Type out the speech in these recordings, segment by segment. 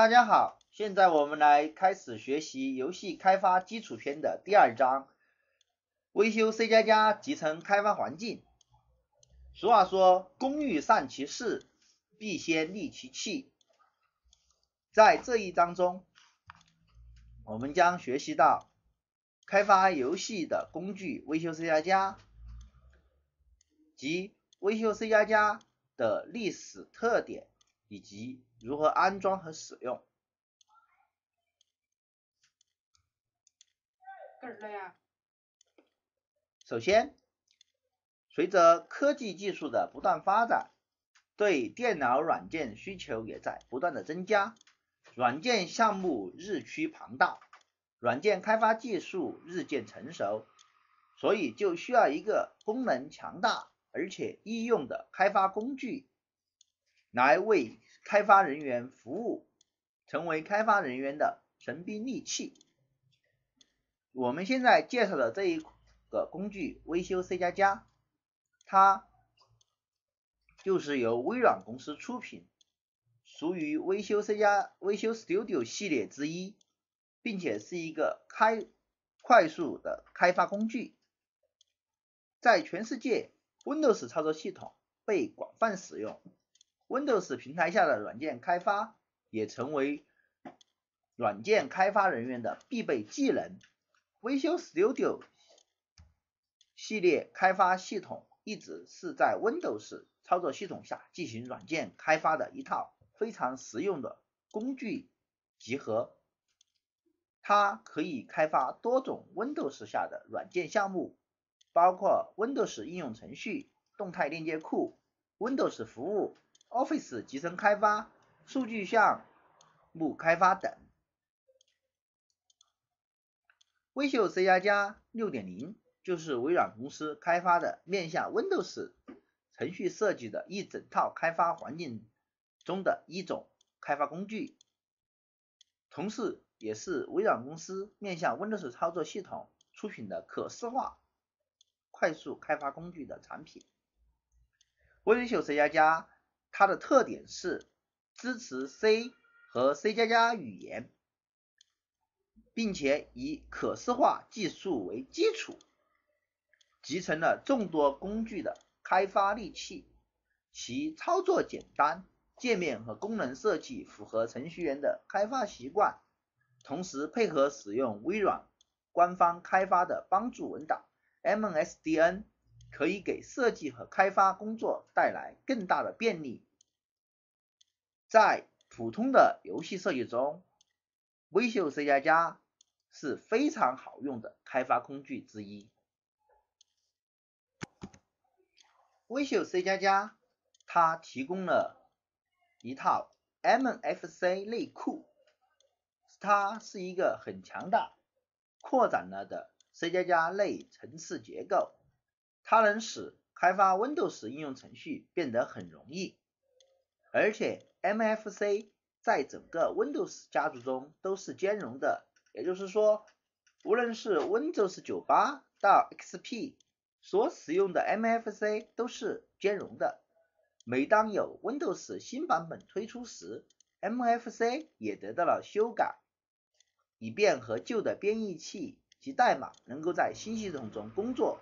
大家好，现在我们来开始学习游戏开发基础篇的第2章，微修 C++ 集成开发环境。俗话说，工欲善其事，必先利其器。在这一章中，我们将学习到开发游戏的工具微修 C++及微修 C++ 的历史特点以及如何安装和使用。首先，随着科技技术的不断发展，对电脑软件需求也在不断的增加，软件项目日趋庞大，软件开发技术日渐成熟，所以就需要一个功能强大而且易用的开发工具来为开发人员服务，成为开发人员的神兵利器。我们现在介绍的这一个工具微修 C++，它就是由微软公司出品，属于微修 Studio 系列之一，并且是一个快速的开发工具。在全世界 Windows 操作系统被广泛使用， Windows 平台下的软件开发也成为软件开发人员的必备技能。微修 Studio 系列开发系统一直是在 Windows 操作系统下进行软件开发的一套非常实用的工具集合，它可以开发多种 Windows 下的软件项目，包括 Windows 应用程序、动态链接库、Windows 服务、Office 集成开发、数据项目开发等。微修 C++ 6.0 就是微软公司开发的面向 Windows 程序设计的一整套开发环境中的一种开发工具，同时也是微软公司面向 Windows 操作系统出品的可视化快速开发工具的产品。微修 C++ 它的特点是支持 C 和 C++ 语言，并且以可视化技术为基础，集成了众多工具的开发利器，其操作简单，界面和功能设计符合程序员的开发习惯，同时配合使用微软官方开发的帮助文档 MSDN， 可以给设计和开发工作带来更大的便利。在普通的游戏设计中，微修 C++ 是非常好用的开发工具之一。微修 C++ 它提供了一套 MFC 类库，它是一个很强大扩展了的 C++ 类层次结构，它能使开发 Windows 应用程序变得很容易，而且 MFC 在整个 Windows 家族中都是兼容的，也就是说，无论是 Windows 98到 XP 所使用的 MFC 都是兼容的。每当有 Windows 新版本推出时， MFC 也得到了修改，以便和旧的编译器及代码能够在新系统中工作。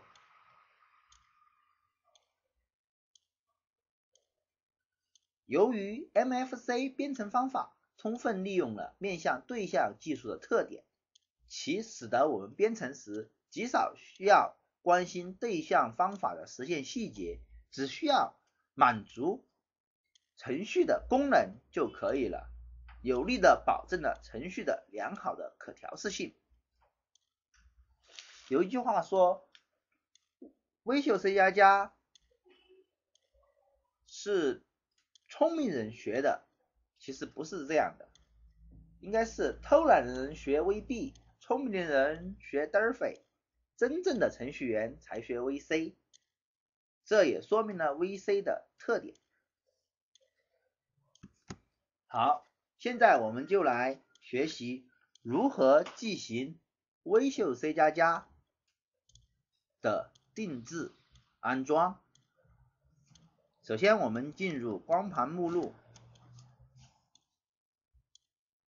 由于 MFC 编程方法充分利用了面向对象技术的特点，其使得我们编程时极少需要关心对象方法的实现细节，只需要满足程序的功能就可以了，有力的保证了程序的良好的可调试性。有一句话说，微修 C++ 是聪明人学的，其实不是这样的，应该是偷懒的人学 VB， 聪明的人学 Delphi， 真正的程序员才学 VC， 这也说明了 VC 的特点。好，现在我们就来学习如何进行微修 C++ 的定制安装。首先我们进入光盘目录，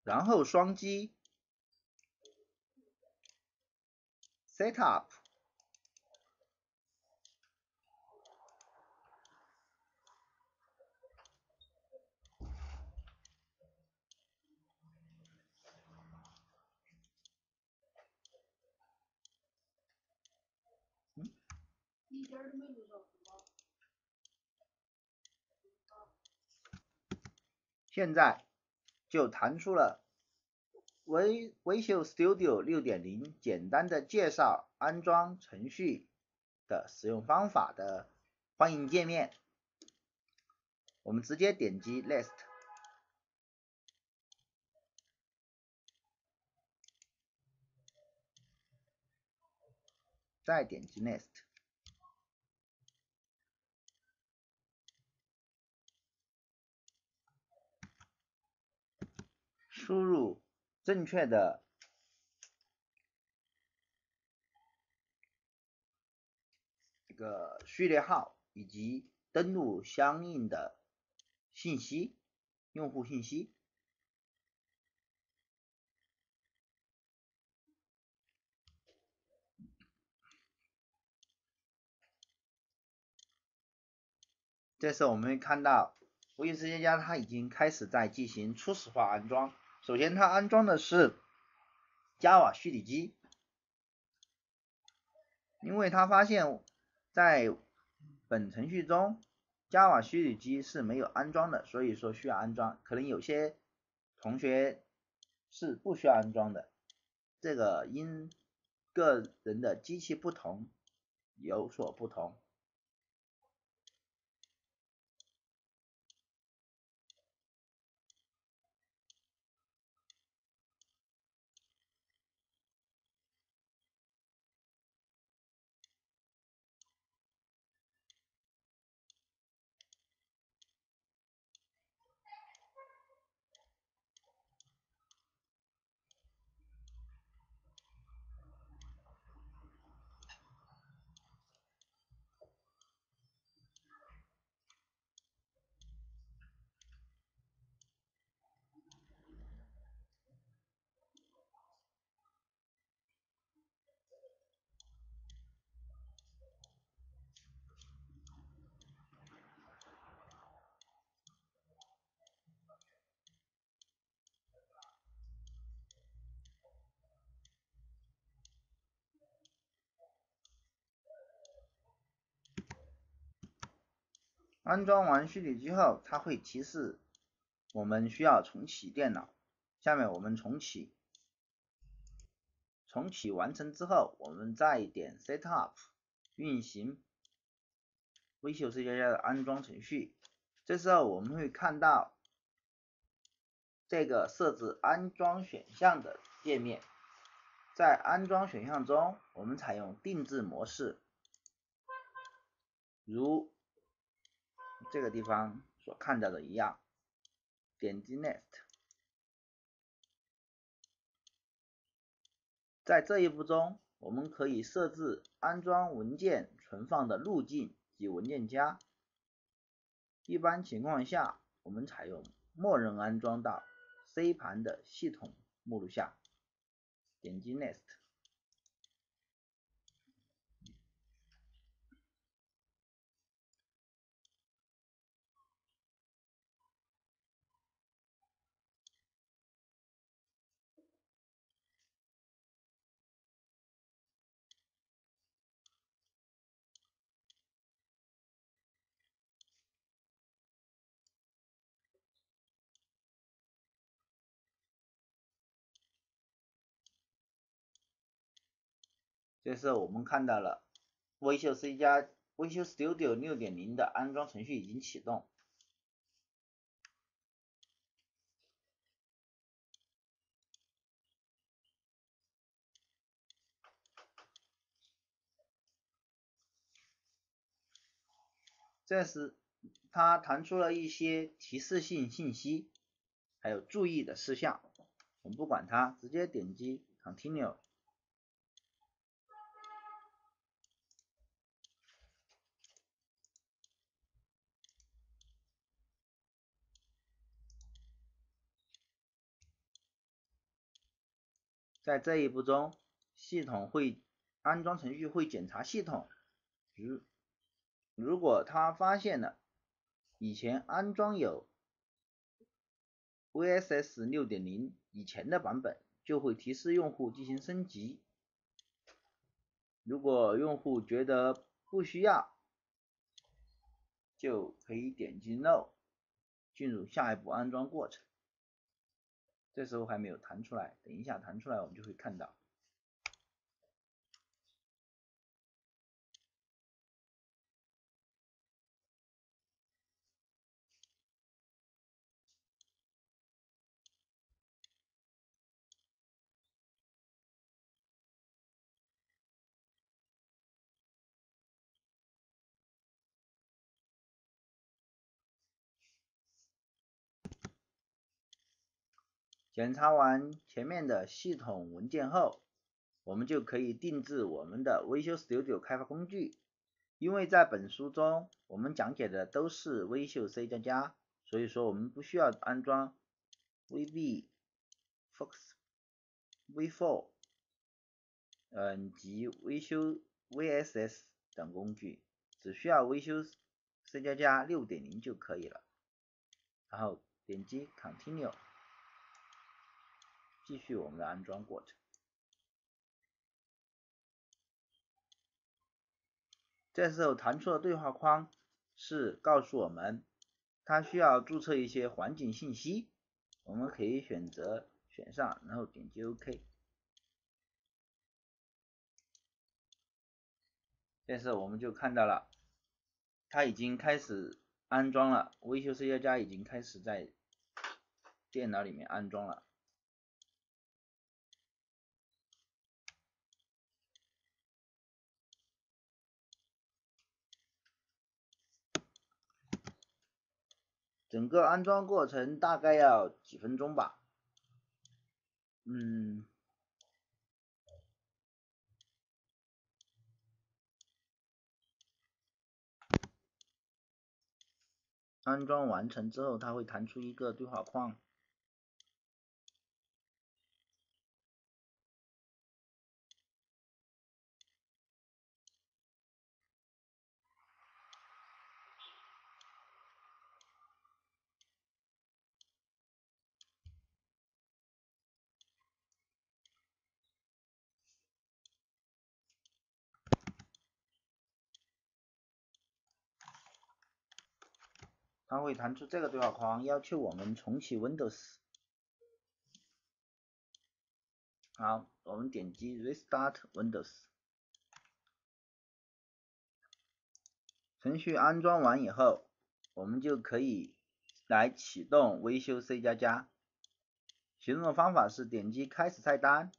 然后双击 Setup。现在就弹出了Visual Studio 6.0简单的介绍安装程序的使用方法的欢迎界面。我们直接点击 List， 再点击 Next， 输入正确的这个序列号以及登录相应的信息，用户信息。这时候我们会看到微信世界它已经开始在进行初始化安装。首先它安装的是 Java 虚拟机，因为它发现在本程序中 Java 虚拟机是没有安装的，所以说需要安装。可能有些同学是不需要安装的，这个因个人的机器不同有所不同。安装完虚拟机后，它会提示我们需要重启电脑。下面我们重启完成之后，我们再点 Setup 运行 Visual C++ 的安装程序。这时候我们会看到这个设置安装选项的界面。在安装选项中，我们采用定制模式，如这个地方所看到的一样，点击 Next。在这一步中，我们可以设置安装文件存放的路径及文件夹。一般情况下，我们采用默认安装到 C 盘的系统目录下，点击 Next。这时候我们看到了 Visual Studio 6.0的安装程序已经启动。这时它弹出了一些提示性信息，还有注意的事项，我们不管它，直接点击 Continue。 在这一步中，安装程序会检查系统，如果它发现了以前安装有 VSS 6.0 以前的版本，就会提示用户进行升级。如果用户觉得不需要，就可以点击 No， 进入下一步安装过程。这时候还没有弹出来，等一下弹出来我们就会看到。检查完前面的系统文件后，我们就可以定制我们的 Visual Studio 开发工具。因为在本书中我们讲解的都是 Visual C++，所以说我们不需要安装 VB、Fox、V4 及 Visual VSS 等工具，只需要 Visual C++ 6.0 就可以了。然后点击 Continue， 继续我们的安装过程。这时候弹出的对话框是告诉我们它需要注册一些环境信息，我们可以选上，然后点击 OK。这时候我们就看到了它已经开始安装了，Visual C++ 已经开始在电脑里面安装了。整个安装过程大概要几分钟吧。安装完成之后，它会弹出一个对话框。它会弹出这个对话框，要求我们重启 Windows。好，我们点击 Restart Windows。程序安装完以后，我们就可以来启动 Visual C++。启动的方法是点击开始菜单，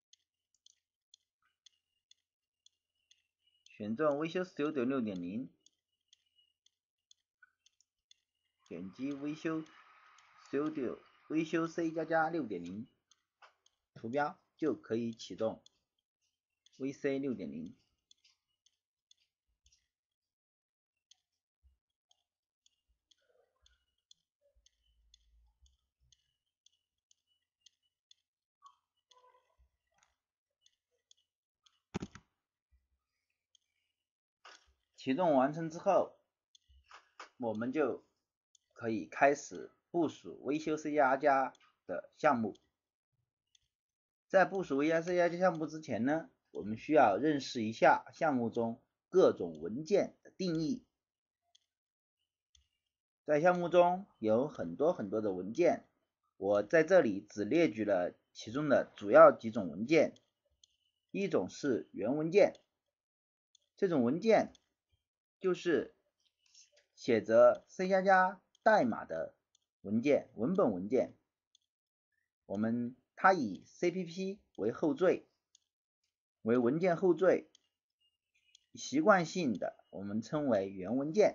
选中 Visual Studio 6.0， 点击 Visual Studio Visual C++ 6.0， 图标就可以启动 VC 6.0。启动完成之后，我们就可以开始部署 Visual C++ 的项目。在部署 Visual C++ 项目之前呢，我们需要认识一下项目中各种文件的定义。在项目中有很多的文件，我在这里只列举了其中的主要几种文件。一种是源文件，这种文件就是写着 C++ 代码的文本文件。它以 CPP 为后缀，为文件后缀，习惯性的我们称为源文件。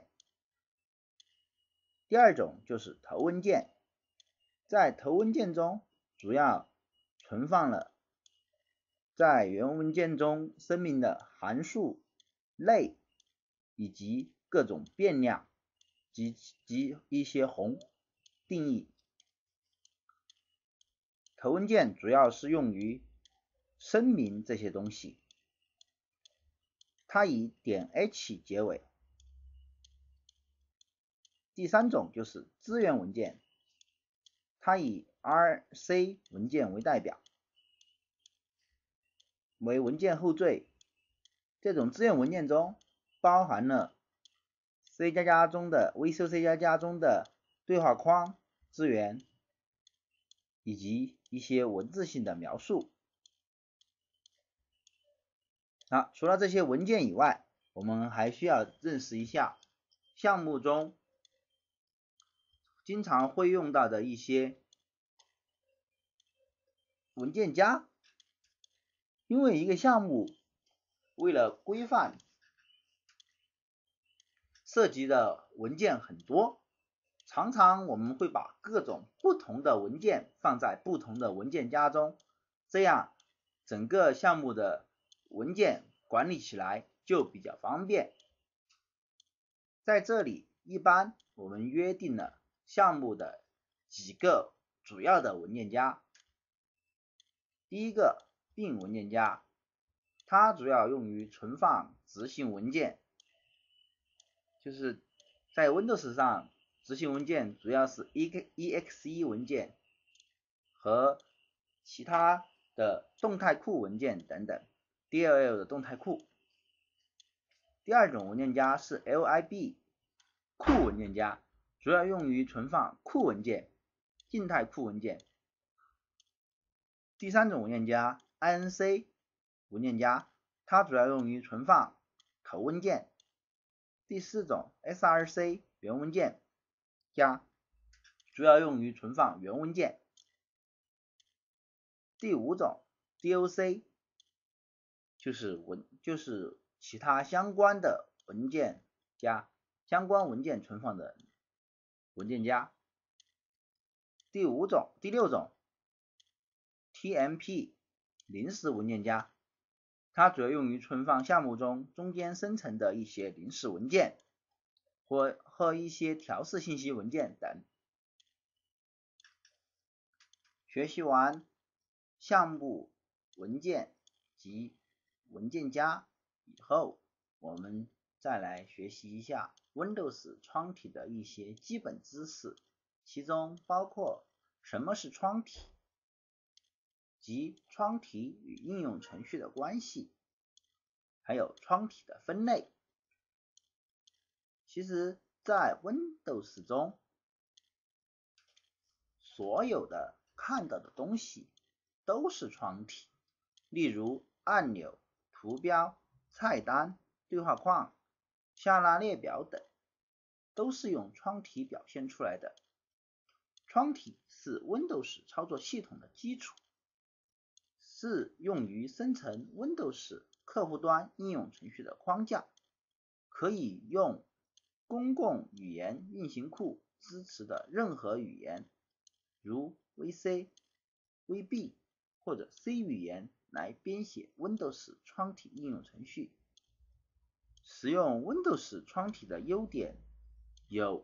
第二种就是头文件，在头文件中主要存放了在源文件中声明的函数类以及各种变量及一些宏定义。头文件主要是用于声明这些东西，它以点 H 结尾。第三种就是资源文件，它以 RC 文件为代表，为文件后缀。这种资源文件中包含了 C++ 中的 Visual C++ 中的对话框资源，以及一些文字性的描述。好，除了这些文件以外，我们还需要认识一下项目中经常会用到的一些文件夹。因为一个项目为了规范，涉及的文件很多，常常我们会把各种不同的文件放在不同的文件夹中，这样整个项目的文件管理起来就比较方便。在这里，一般我们约定了项目的几个主要的文件夹。第一个bin文件夹，它主要用于存放执行文件，就是在 Windows 上执行文件主要是 exe 文件和其他的动态库文件等等 DLL 的动态库。第二种文件夹是 lib 库文件夹，主要用于存放库文件、静态库文件。第三种文件夹 inc 文件夹，它主要用于存放头文件。第四种 src 源文件夹，主要用于存放源文件。第五种 doc 就是其他相关的文件夹，相关文件存放的文件夹。第六种 tmp 临时文件夹，它主要用于存放项目中中间生成的一些临时文件和一些调试信息文件等。学习完项目文件及文件夹以后，我们再来学习一下 Windows 窗体的一些基本知识，其中包括什么是窗体及窗体与应用程序的关系，还有窗体的分类。其实在 Windows 中，所有的看到的东西都是窗体，例如按钮、图标、菜单、对话框、下拉列表等，都是用窗体表现出来的。窗体是 Windows 操作系统的基础，是用于生成 Windows 客户端应用程序的框架，可以用公共语言运行库支持的任何语言，如 VC、VB 或者 C 语言来编写 Windows 窗体应用程序。使用 Windows 窗体的优点有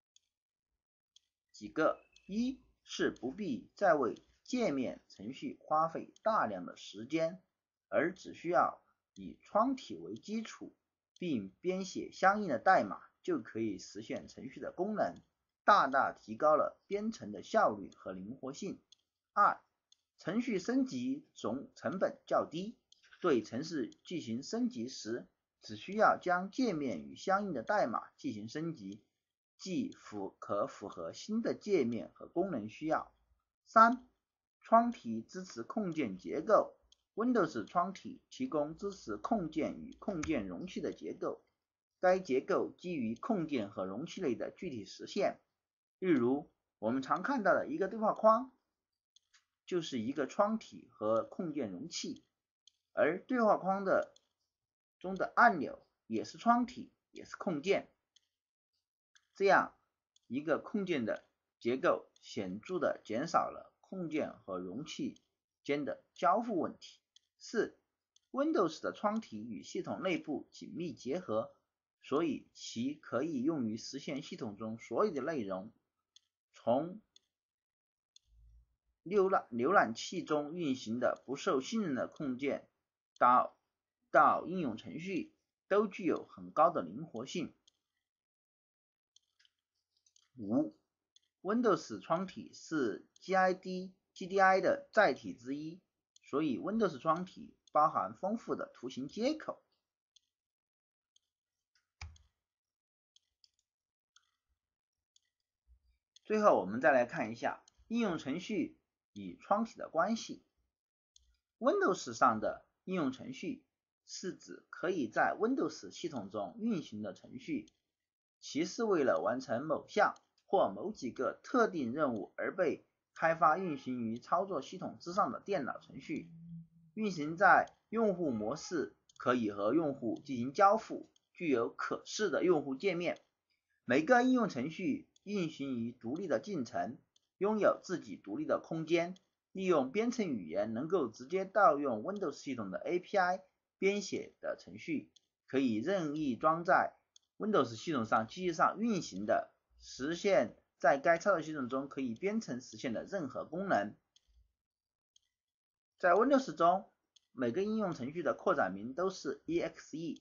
几个：一是不必再为界面程序花费大量的时间，而只需要以窗体为基础，并编写相应的代码就可以实现程序的功能，大大提高了编程的效率和灵活性。二，程序升级总成本较低，对程式进行升级时，只需要将界面与相应的代码进行升级，既可符合新的界面和功能需要。三，窗体支持控件结构， Windows 窗体提供支持控件与控件容器的结构，该结构基于控件和容器类的具体实现。例如我们常看到的一个对话框就是一个窗体和控件容器，而对话框中的按钮也是窗体，也是控件。这样一个控件的结构显著地减少了控件和容器间的交互问题。四， Windows 的窗体与系统内部紧密结合，所以其可以用于实现系统中所有的内容，从浏览器中运行的不受信任的控件到应用程序，都具有很高的灵活性。5. Windows 窗体是 GDI 的载体之一，所以 Windows 窗体包含丰富的图形接口。最后我们再来看一下应用程序与窗体的关系。Windows 上的应用程序是指可以在 Windows 系统中运行的程序，其是为了完成某项或某几个特定任务而被开发运行于操作系统之上的电脑程序。运行在用户模式，可以和用户进行交互，具有可视的用户界面。每个应用程序运行于独立的进程，拥有自己独立的空间。利用编程语言能够直接盗用 Windows 系统的 API 编写的程序，可以任意装在 Windows 系统上机器上运行的，实现在该操作系统中可以编程实现的任何功能。在 Windows 中，每个应用程序的扩展名都是 exe。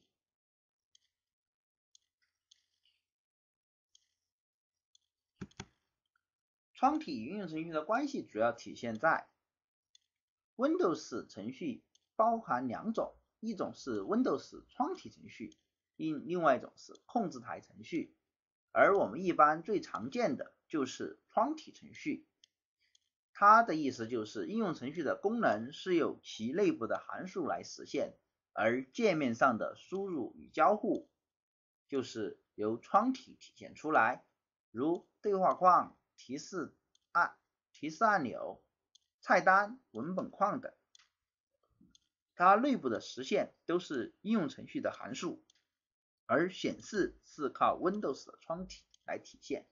窗体与应用程序的关系主要体现在 Windows 程序包含2种，一种是 Windows 窗体程序，另外一种是控制台程序，而我们一般最常见的就是窗体程序。它的意思就是应用程序的功能是由其内部的函数来实现，而界面上的输入与交互就是由窗体体现出来，如对话框、提示按钮、菜单、文本框等。它内部的实现都是应用程序的函数，而显示是靠 Windows 的窗体来体现。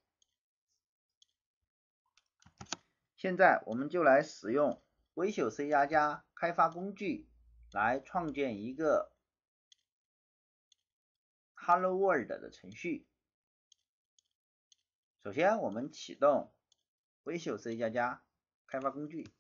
现在我们就来使用 Visual C++ 开发工具来创建一个 Hello World 的程序。首先我们启动 Visual C++ 开发工具，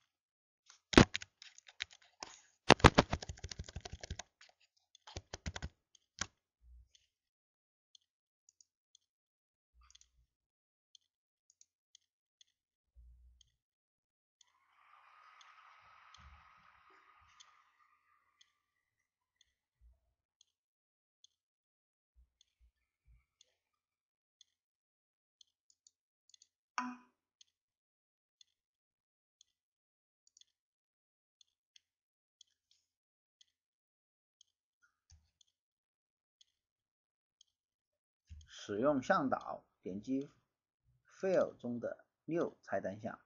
使用向导，点击 File 中的 New 菜单项，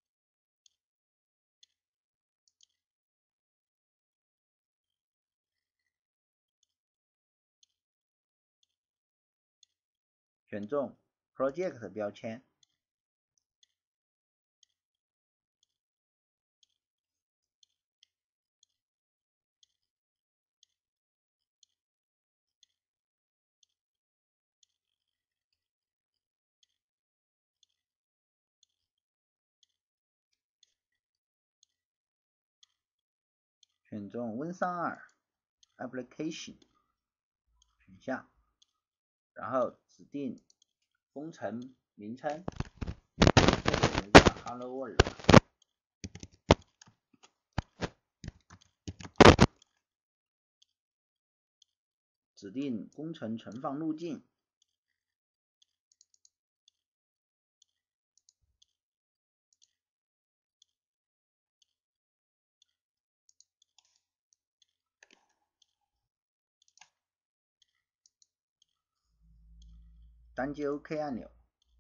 选中 Project 标签，选中 Win32 Application 选项，然后指定工程名称，这里是 Hello World， 指定工程存放路径，单击 OK 按钮。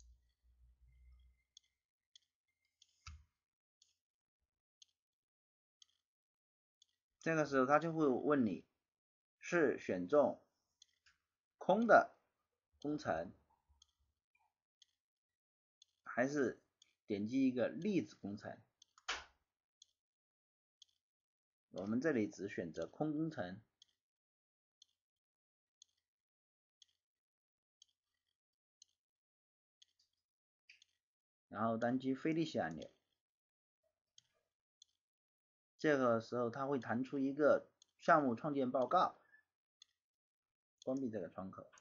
这个时候他就会问你是选中空的工程，还是点击一个例子工程。我们这里只选择空工程，然后单击非例行按钮。 这个时候它会弹出一个项目创建报告，关闭这个窗口。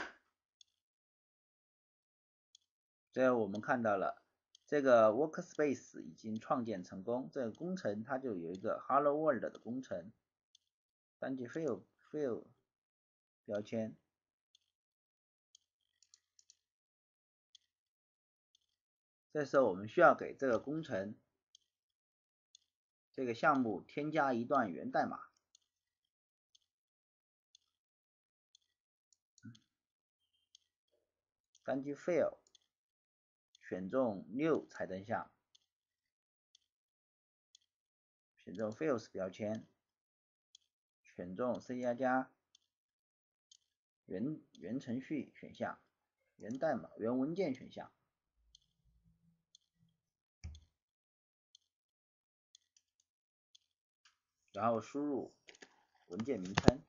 最后我们看到了这个 workspace 已经创建成功，这个工程它就有一个 Hello World 的工程，单击 fill 标签。这时候我们需要给这个工程这个项目添加一段源代码。单击 fill 选中 new 彩灯项，选中 fields 标签，选中 C++ 原程序选项，源代码原文件选项，然后输入文件名称，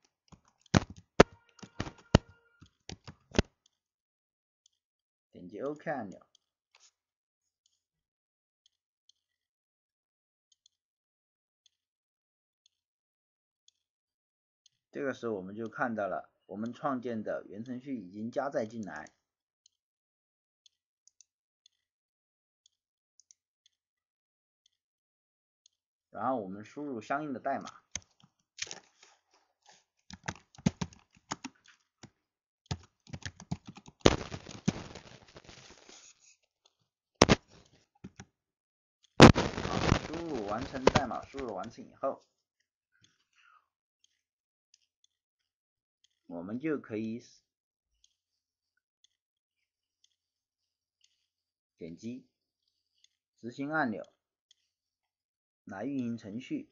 点击 OK 按钮。这个时候我们就看到了我们创建的原程序已经加载进来。然后我们输入相应的代码。输入完成代码输入完成以后，我们就可以点击执行按钮来运行程序，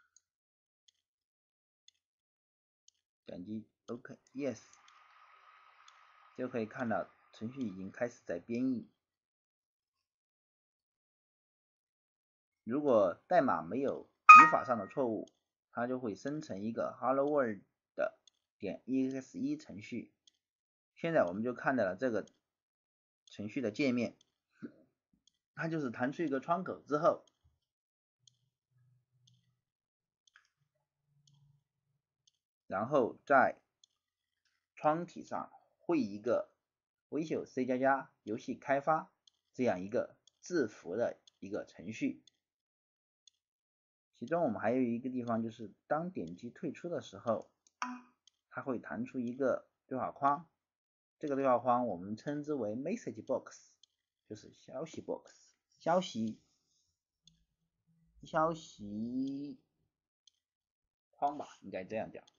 点击 OK Yes， 就可以看到程序已经开始在编译。如果代码没有语法上的错误，它就会生成一个 Hello World 的.exe 程序。现在我们就看到了这个程序的界面，它就是弹出一个窗口之后，然后在窗体上绘一个微秀 C++ 游戏开发这样一个字符的一个程序。其中我们还有一个地方就是当点击退出的时候，它会弹出一个对话框，这个对话框我们称之为 message box， 就是消息 box， 消息框吧，应该这样讲。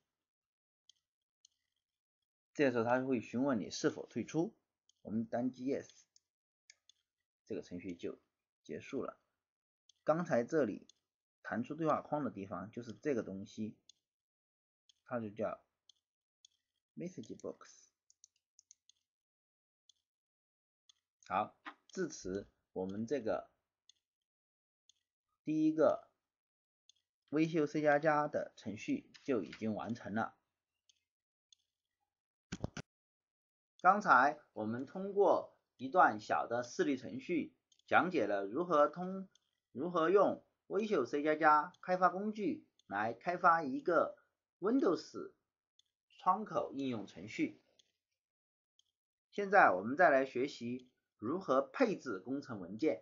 这个时候它会询问你是否退出，我们单击 yes， 这个程序就结束了。刚才这里弹出对话框的地方就是这个东西，它就叫 message box。 好，至此我们这个第一个微秀 C++ 的程序就已经完成了。刚才我们通过一段小的示例程序讲解了如何用微秀 C++ 开发工具来开发一个 Windows 窗口应用程序。现在我们再来学习如何配置工程文件。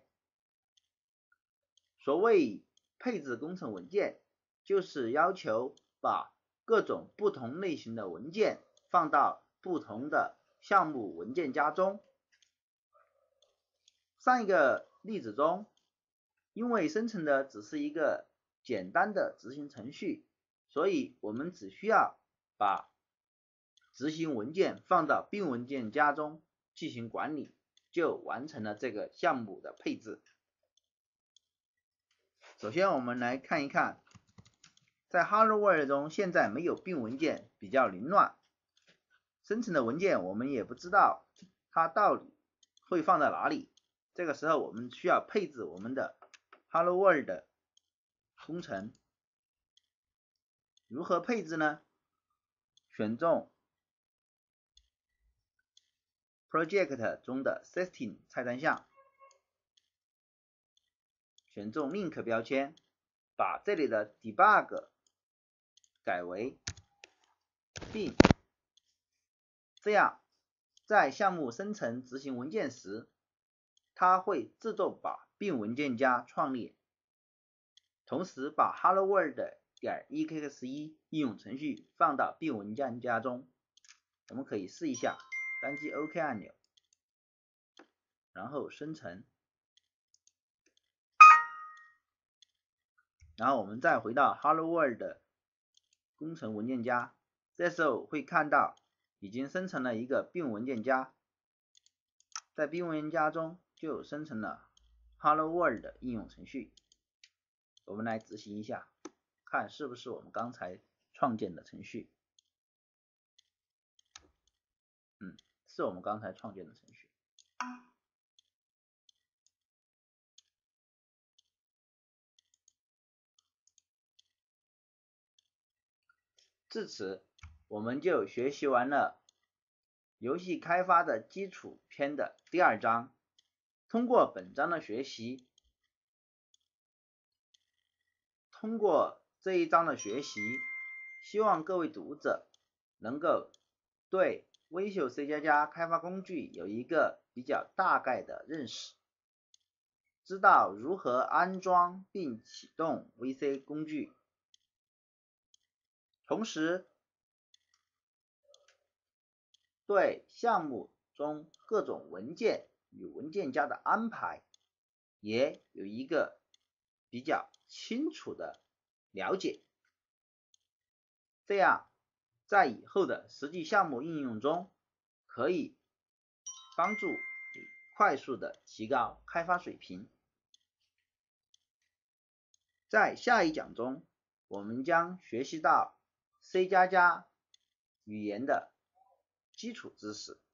所谓配置工程文件，就是要求把各种不同类型的文件放到不同的项目文件夹中。上一个例子中，因为生成的只是一个简单的执行程序，所以我们只需要把执行文件放到bin文件夹中进行管理，就完成了这个项目的配置。首先我们来看一看，在 Hello World 中现在没有bin文件，比较凌乱，生成的文件我们也不知道它到底会放在哪里。这个时候我们需要配置我们的 Hello World 的工程。如何配置呢？选中 Project 中的 Setting 菜单项，选中 Link 标签， 把这里的 debug 改为并，这样在项目生成执行文件时，它会自动把并文件夹创立，同时把 Hello World.exe 应用程序放到并文件夹中。我们可以试一下，单击 OK 按钮，然后生成，然后我们再回到 Hello World 工程文件夹，这时候会看到已经生成了一个并文件夹，在并文件夹中就生成了 Hello World 应用程序。我们来执行一下，看是不是我们刚才创建的程序。是我们刚才创建的程序。至此，我们就学习完了游戏开发的基础篇的第2章。通过本章的学习，通过这一章的学习，希望各位读者能够对微秀 C++ 开发工具有一个比较大概的认识，知道如何安装并启动 VC 工具，同时对项目中各种文件与文件夹的安排也有一个比较清楚的了解，这样在以后的实际项目应用中可以帮助你快速的提高开发水平。在下一讲中，我们将学习到 C++ 语言的基础知识。